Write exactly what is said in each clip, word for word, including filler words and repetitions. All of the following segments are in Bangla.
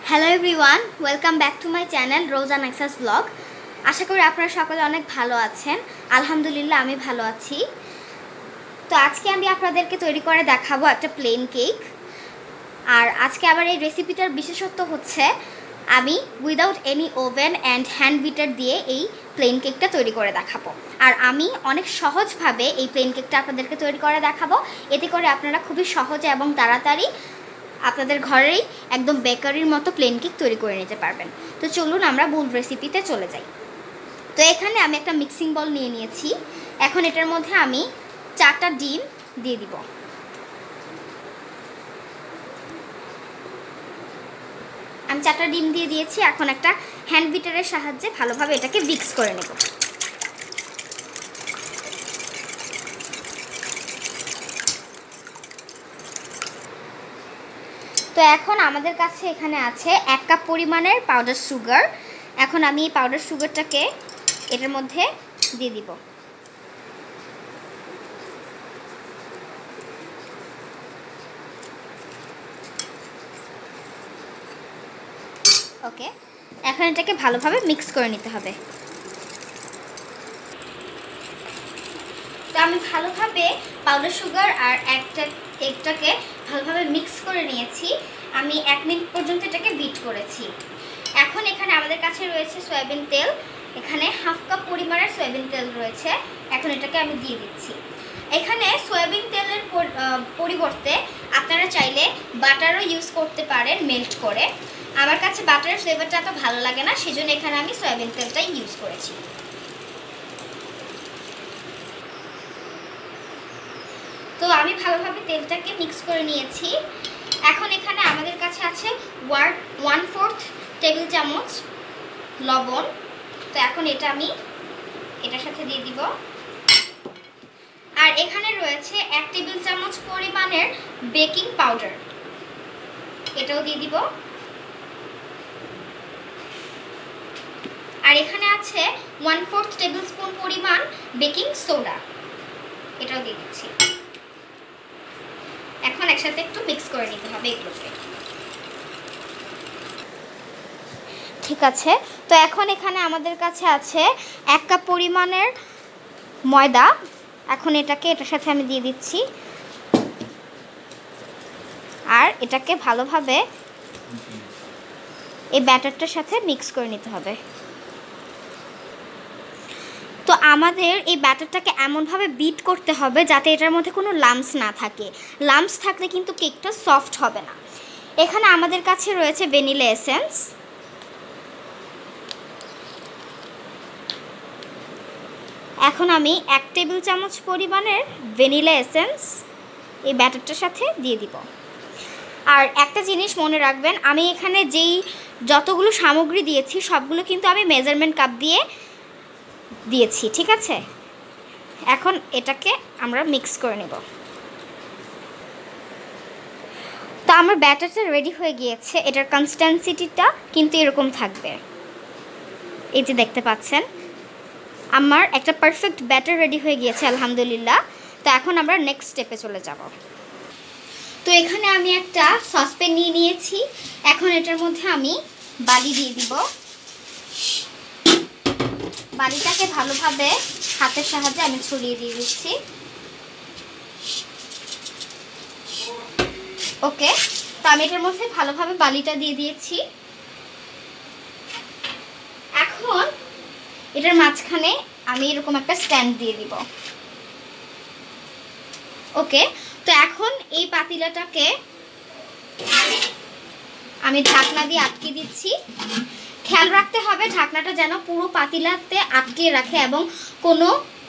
Hello everyone, welcome back to my channel Roza নাক্সাস ব্লগ। আশা করি আপনারা সকলে অনেক ভালো আছেন। আলহামদুলিল্লাহ আমি ভালো আছি। তো আজকে আমি আপনাদেরকে তৈরি করে দেখাবো একটা প্লেন কেক। আর আজকে আবার এই রেসিপিটার বিশেষত্ব হচ্ছে আমি without any oven and hand beater দিয়ে এই প্লেন কেকটা তৈরি করে দেখাবো। আর আমি অনেক সহজভাবে এই প্লেন কেকটা আপনাদেরকে তৈরি করে দেখাবো। এতে করে আপনারা খুবই সহজে এবং তাড়াতাড়ি আপনাদের ঘরেই একদম বেকারির মতো প্লেন কেক তৈরি করে নিতে পারবেন। তো চলুন আমরা মূল রেসিপিতে চলে যাই। তো এখানে আমি একটা মিক্সিং বল নিয়ে নিয়েছি। এখন এটার মধ্যে আমি চারটা ডিম দিয়ে দিব। আমি চারটা ডিম দিয়ে দিয়েছি। এখন একটা হ্যান্ড বিটারের সাহায্যে ভালোভাবে এটাকে মিক্স করে নেব। তো এখন আমাদের কাছে এখানে আছে এক কাপ পরিমাণের পাউডার সুগার। এখন আমি এই পাউডার সুগারটাকে এটার মধ্যে দিয়ে দিব। ওকে, এখন এটাকে ভালোভাবে মিক্স করে নিতে হবে। তো আমি ভালোভাবে পাউডার সুগার আর একটা কেকটাকে ভালোভাবে মিক্স করে নিয়েছি। আমি এক মিনিট পর্যন্ত এটাকে বিট করেছি। এখন এখানে আমাদের কাছে রয়েছে সয়াবিন তেল। এখানে হাফ কাপ পরিমাণের সয়াবিন তেল রয়েছে। এখন এটাকে আমি দিয়ে দিচ্ছি। এখানে সয়াবিন তেলের পরিবর্তে আপনারা চাইলে বাটারও ইউজ করতে পারেন মেল্ট করে। আমার কাছে বাটারের ফ্লেভারটা এত ভালো লাগে না, সেজন্য এখানে আমি সয়াবিন তেলটাই ইউজ করেছি। তো আমি ভালোভাবে তেলটাকে মিক্স করে নিয়েছি। এখন এখানে আমাদের কাছে আছে ওয়ান ফোর্থ টেবিল চামচ লবণ। তো এখন এটা আমি এটার সাথে দিয়ে দিব। আর এখানে রয়েছে এক টেবিল চামচ পরিমাণের বেকিং পাউডার, এটাও দিয়ে দিব। আর এখানে আছে ওয়ান ফোর্থ টেবিল স্পুন পরিমাণ বেকিং সোডা, এটাও দিয়ে দিচ্ছি। এখন একসাথে একটু মিক্স করে নিতে হবে এগুলোকে। ঠিক আছে, তো এখন এখানে আমাদের কাছে আছে এক কাপ পরিমাণের ময়দা। এখন এটাকে এটার সাথে আমি দিয়ে দিচ্ছি। আর এটাকে ভালোভাবে এই ব্যাটারটার সাথে মিক্স করে নিতে হবে। তো আমাদের এই ব্যাটারটাকে এমনভাবে বিট করতে হবে যাতে এটার মধ্যে কোনো লাম্পস না থাকে। লাম্পস থাকলে কিন্তু কেকটা সফট হবে না। এখানে আমাদের কাছে রয়েছে ভ্যানিলা এসেন্স। এখন আমি এক টেবিল চামচ পরিমাণের ভ্যানিলা এসেন্স এই ব্যাটারটার সাথে দিয়ে দিব। আর একটা জিনিস মনে রাখবেন, আমি এখানে যেই যতগুলো সামগ্রী দিয়েছি সবগুলো কিন্তু আমি মেজারমেন্ট কাপ দিয়ে দিয়েছি, ঠিক আছে? এখন এটাকে আমরা মিক্স করে নেব। তো আমার ব্যাটারটা রেডি হয়ে গিয়েছে। এটার কনসিস্টেন্সিটা কিন্তু এরকম থাকবে, এই যে দেখতে পাচ্ছেন। আমার একটা পারফেক্ট ব্যাটার রেডি হয়ে গিয়েছে আলহামদুলিল্লাহ। তো এখন আমরা নেক্সট স্টেপে চলে যাব। তো এখানে আমি একটা সসপ্যান নিয়ে নিয়েছি। এখন এটার মধ্যে আমি বালি দিয়ে দিব। বালিটাকে ভালোভাবে হাতের সাহায্যে আমি ছড়িয়ে দিয়ে দিচ্ছি। ওকে, তো আমি এটার মধ্যে ভালোভাবে বালিটা দিয়ে দিয়েছি। এখন এটার মাঝখানে আমি এরকম একটা স্ট্যান্ড দিয়ে দিব। ওকে, তো এখন এই পাতিলাটাকে আমি ঢাকনা দিয়ে আটকে দিচ্ছি। খেয়াল রাখতে হবে ঢাকনাটা যেন পুরো পাতিলাতে আটকে রাখে এবং কোনো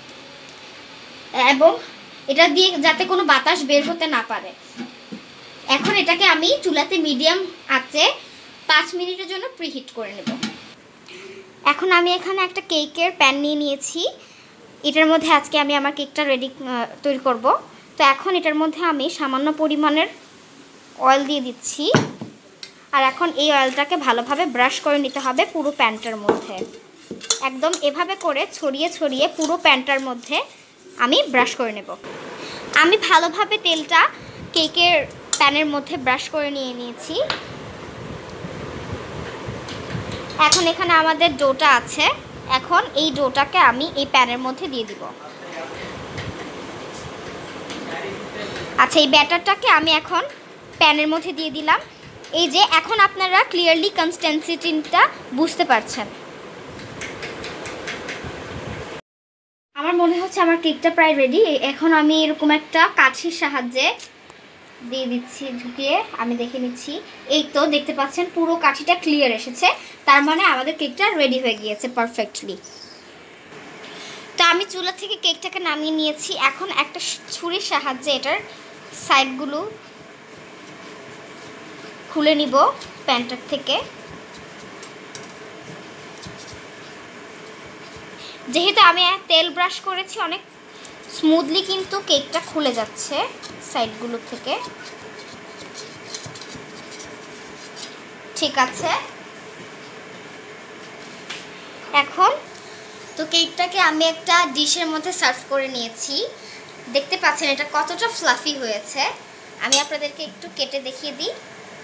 এবং এটা দিয়ে যাতে কোনো বাতাস বের হতে না পারে। এখন এটাকে আমি চুলাতে মিডিয়াম আঁচে পাঁচ মিনিটের জন্য প্রিহিট করে নেব। এখন আমি এখানে একটা কেকের প্যান নিয়ে নিয়েছি। এটার মধ্যে আজকে আমি আমার কেকটা রেডি তৈরি করব। তো এখন এটার মধ্যে আমি সামান্য পরিমাণের অয়েল দিয়ে দিচ্ছি। আর এখন এই অয়েলটাকে ভালোভাবে ব্রাশ করে নিতে হবে পুরো প্যানটার মধ্যে। একদম এভাবে করে ছড়িয়ে ছড়িয়ে পুরো প্যানটার মধ্যে আমি ব্রাশ করে নেব। আমি ভালোভাবে তেলটা কেকের প্যানের মধ্যে ব্রাশ করে নিয়ে নিয়েছি। এখন এখানে আমাদের ডোটা আছে, এখন এই ডোটাকে আমি এই প্যানের মধ্যে দিয়ে দিব। আচ্ছা, এই ব্যাটারটাকে আমি এখন প্যানের মধ্যে দিয়ে দিলাম। এই যে এখন আপনারা ক্লিয়ারলি কনসিস্টেন্সিটা বুঝতে পারছেন। আমার মনে হচ্ছে আমার কেকটা প্রায় রেডি। এখন আমি এরকম একটা কাঠির সাহায্যে দিয়ে দিচ্ছি, ঢুকিয়ে আমি দেখে নিচ্ছি। এই তো দেখতে পাচ্ছেন পুরো কাঠিটা ক্লিয়ার এসেছে, তার মানে আমাদের কেকটা রেডি হয়ে গিয়েছে পারফেক্টলি। তো আমি চুলা থেকে কেকটাকে নামিয়ে নিয়েছি। এখন একটা ছুরির সাহায্যে এটার সাইডগুলো খুলে নিব প্যানটার থেকে। যেহেতু আমি তেল ব্রাশ করেছি, অনেক স্মুথলি কিন্তু কেকটা খুলে যাচ্ছে সাইডগুলো থেকে। ঠিক আছে, এখন তো কেকটাকে আমি একটা ডিশের মধ্যে সার্ভ করে নিয়েছি। দেখতে পাচ্ছেন এটা কতটা ফ্লাফি হয়েছে। আমি আপনাদেরকে একটু কেটে দেখিয়ে দিই।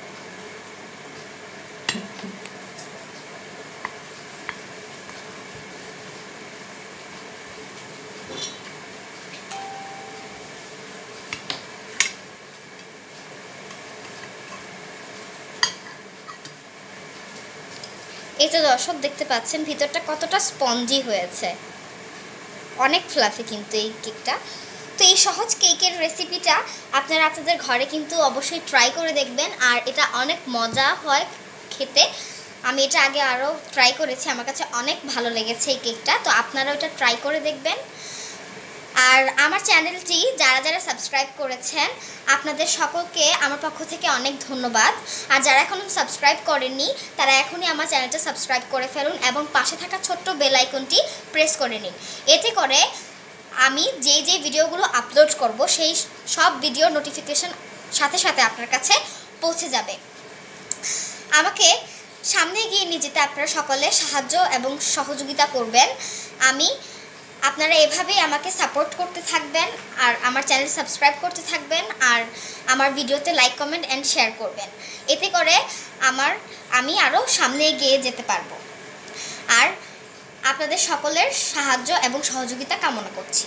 এই তো দর্শক দেখতে পাচ্ছেন ভিতরটা কতটা স্পঞ্জি হয়েছে, অনেক ফ্লাফি কিন্তু এই কেকটা। তো এই সহজ কেকের রেসিপিটা আপনারা আপনাদের ঘরে কিন্তু অবশ্যই ট্রাই করে দেখবেন, আর এটা অনেক মজা হয় খেতে। আমি এটা আগে আরও ট্রাই করেছি, আমার কাছে অনেক ভালো লেগেছে এই কেকটা। তো আপনারাও এটা ট্রাই করে দেখবেন। আর আমার চ্যানেলটি যারা যারা সাবস্ক্রাইব করেছেন আপনাদের সকলকে আমার পক্ষ থেকে অনেক ধন্যবাদ। আর যারা এখনও সাবস্ক্রাইব করেননি তারা এখনই আমার চ্যানেলটা সাবস্ক্রাইব করে ফেলুন এবং পাশে থাকা ছোট্ট বেল আইকনটি প্রেস করে নিন। এতে করে আমি যে যে ভিডিওগুলো আপলোড করব সেই সব ভিডিও নোটিফিকেশন সাথে সাথে আপনার কাছে পৌঁছে যাবে। আমাকে সামনে এগিয়ে নিয়ে যেতে আপনারা সকলে সাহায্য এবং সহযোগিতা করবেন। আমি আপনারা এভাবেই আমাকে সাপোর্ট করতে থাকবেন, আর আমার চ্যানেল সাবস্ক্রাইব করতে থাকবেন, আর আমার ভিডিওতে লাইক কমেন্ট অ্যান্ড শেয়ার করবেন। এতে করে আমার আমি আরও সামনে এগিয়ে যেতে পারবো। আর আপনাদের সকলের সাহায্য এবং সহযোগিতা কামনা করছি।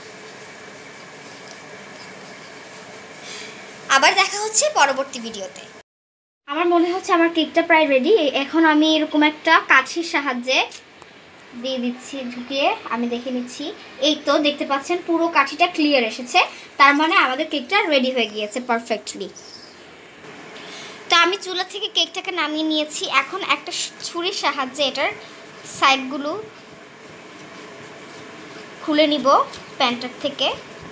আবার দেখা হচ্ছে পরবর্তী ভিডিওতে। আমার মনে হচ্ছে আমার কেকটা প্রায় রেডি। এখন আমি এরকম একটা কাঠির সাহায্যে দিয়ে দিচ্ছি, ঢুকিয়ে আমি দেখে নিচ্ছি। এই তো দেখতে পাচ্ছেন পুরো কাঠিটা ক্লিয়ার এসেছে, তার মানে আমাদের কেকটা রেডি হয়ে গিয়েছে পারফেক্টলি। তো আমি চুলা থেকে কেকটাকে নামিয়ে নিয়েছি। এখন একটা ছুরির সাহায্যে এটার সাইডগুলো খুলে নিব প্যানটার থেকে।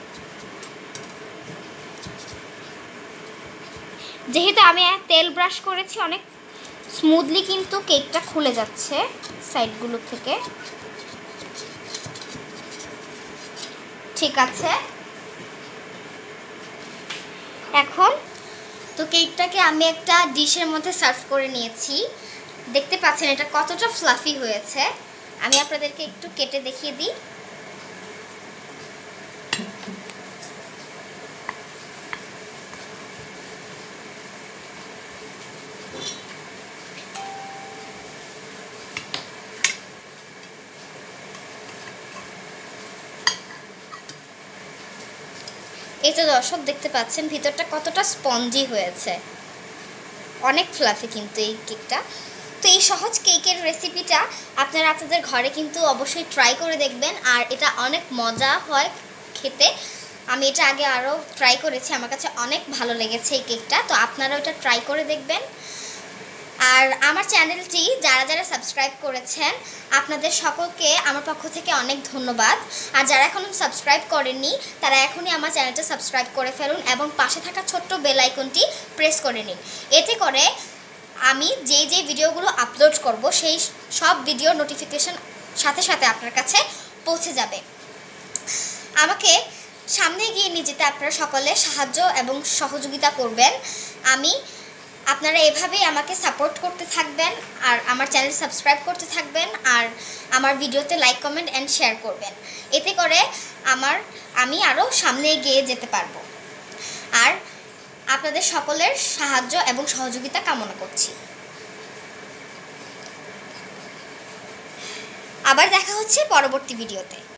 যেহেতু আমি তেল ব্রাশ করেছি, অনেক স্মুথলি কিন্তু কেকটা খুলে যাচ্ছে সাইডগুলো থেকে। ঠিক আছে, এখন তো কেকটাকে আমি একটা ডিশের মধ্যে সার্ভ করে নিয়েছি। দেখতে পাচ্ছেন এটা কতটা ফ্লাফি হয়েছে। আমি আপনাদেরকে একটু কেটে দেখিয়ে দিই। এই তো দর্শক দেখতে পাচ্ছেন ভিতরটা কতটা স্পঞ্জি হয়েছে, অনেক ফ্লাফি কিন্তু এই কেকটা। তো এই সহজ কেকের রেসিপিটা আপনারা আপনাদের ঘরে কিন্তু অবশ্যই ট্রাই করে দেখবেন, আর এটা অনেক মজা হয় খেতে। আমি এটা আগে আরও ট্রাই করেছি, আমার কাছে অনেক ভালো লেগেছে এই কেকটা। তো আপনারাও এটা ট্রাই করে দেখবেন। আর আমার চ্যানেলটি যারা যারা সাবস্ক্রাইব করেছেন আপনাদের সকলকে আমার পক্ষ থেকে অনেক ধন্যবাদ। আর যারা এখনও সাবস্ক্রাইব করেননি তারা এখনই আমার চ্যানেলটা সাবস্ক্রাইব করে ফেলুন এবং পাশে থাকা ছোট্ট বেল আইকনটি প্রেস করে নিন। এতে করে আমি যে যে ভিডিওগুলো আপলোড করব সেই সব ভিডিও নোটিফিকেশন সাথে সাথে আপনার কাছে পৌঁছে যাবে। আমাকে সামনে এগিয়ে নিয়ে যেতে আপনারা সকলে সাহায্য এবং সহযোগিতা করবেন। আমি আপনারা এভাবেই আমাকে সাপোর্ট করতে থাকবেন, আর আমার চ্যানেল সাবস্ক্রাইব করতে থাকবেন, আর আমার ভিডিওতে লাইক কমেন্ট অ্যান্ড শেয়ার করবেন। এতে করে আমার আমি আরও সামনে এগিয়ে যেতে পারবো। আর আপনাদের সকলের সাহায্য এবং সহযোগিতা কামনা করছি। আবার দেখা হচ্ছে পরবর্তী ভিডিওতে।